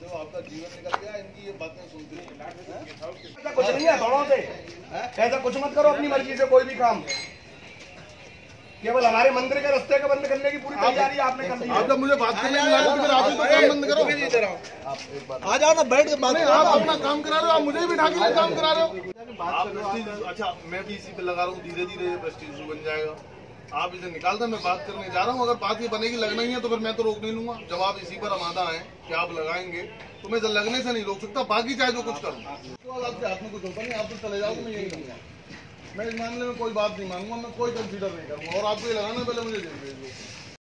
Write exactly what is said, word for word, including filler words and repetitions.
जानते हो, आपका जीवन निकल गया इनकी ये बातें सुनते हैं। कुछ नहीं है थोड़ों से, ऐसा कुछ मत करो अपनी मर्जी से कोई भी काम। केवल हमारे मंदिर के रास्ते को बंद करने की पूरी तैयारी आपने कर दी है। आप जब मुझे बात करने लगा तो फिर आप ही तो काम बंद करो। आ जाओ ना, बैठ के बात। आप अपना काम करा रहे हो, आप मुझे भी ढाके लिए काम करा रहे हो। अच्छा, मैं भी इसी पे लगा रहा हूँ, धीरे धीरे प्रेस्टीज बन जाएगा। आप इसे निकाल दो, मैं बात करने जा रहा हूँ। अगर बात ये बनेगी लगना ही है तो फिर मैं तो रोक नहीं लूंगा। जब आप इसी पर आमादा है कि आप लगाएंगे तो मैं लगने से नहीं रोक सकता। बाकी चाहे जो कुछ करूँ, आपके हाथ में कुछ होता नहीं, आप तो चले जाओगे, मैं यही करूँगा। मैं इस मामले में कोई बात नहीं मानूंगा, मैं कोई कंसीडर नहीं करूँगा। और आपको ये लगाना पहले मुझे दे दीजिए।